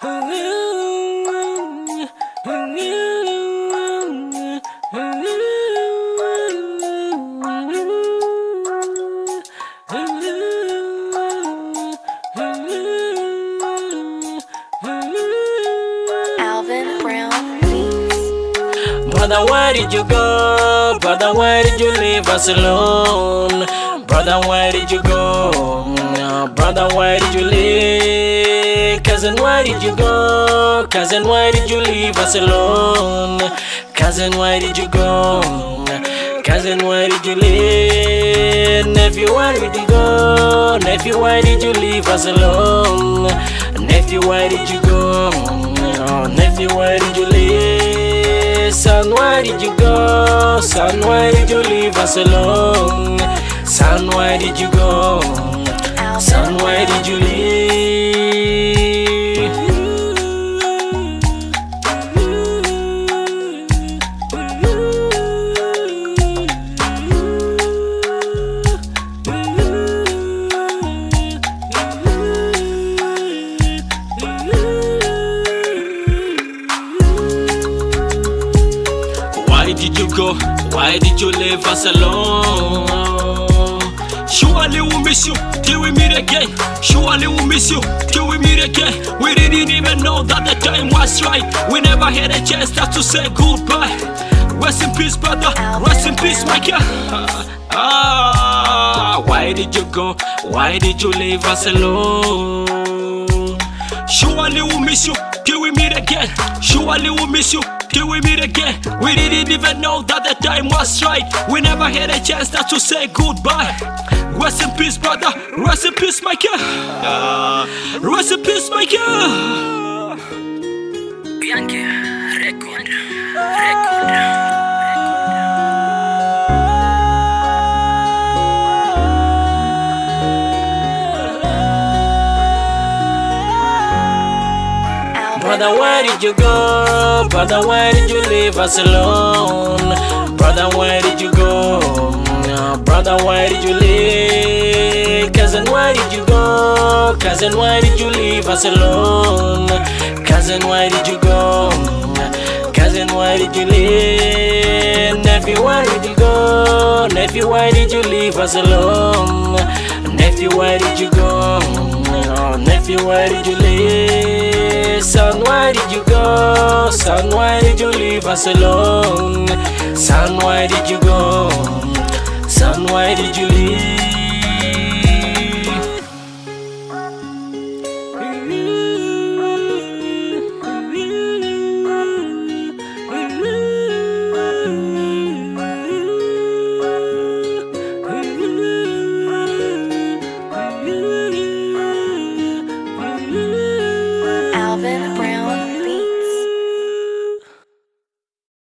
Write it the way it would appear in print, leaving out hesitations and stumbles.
Alvin Brown Beats. Brother, where did you go? Brother, where did you leave us alone? Brother, where did you go? Brother, where did you leave? Cousin, where did you go? Cousin, where did you leave us alone? Cousin, where did you go? Cousin, where did you leave? Nephew, where did you go? Nephew, where did you leave us alone? Nephew, where did you go? Nephew, where did you leave? Son, where did you go? Son, where did you leave us alone? Son, where did you go? Son, where did you leave? Why did you go? Why did you leave us alone? Surely we'll miss you till we meet again. Surely we'll miss you till we meet again. We didn't even know that the time was right. We never had a chance just to say goodbye. Rest in peace, brother. Rest in peace, my girl. Why did you go? Why did you leave us alone? Surely we'll miss you till we meet again. Surely we'll miss you till we meet again. We didn't even know that the time was right. We never had a chance just to say goodbye. Rest in peace, brother. Rest in peace, my girl. Rest in peace, my girl. Bianchi Record. Brother, where did you go? Brother, where did you leave us alone? Brother, where did you go? Brother, where did you leave? Cousin, where did you go? Cousin, where did you leave us alone? Cousin, where did you go? Cousin, where did you leave? Nephew, where did you go? Nephew, where did you leave us alone? Nephew, where did you go? Nephew, where did you leave? Son, where did you go? Son, where did you leave us alone? Son, where did you go? Son, where did you leave?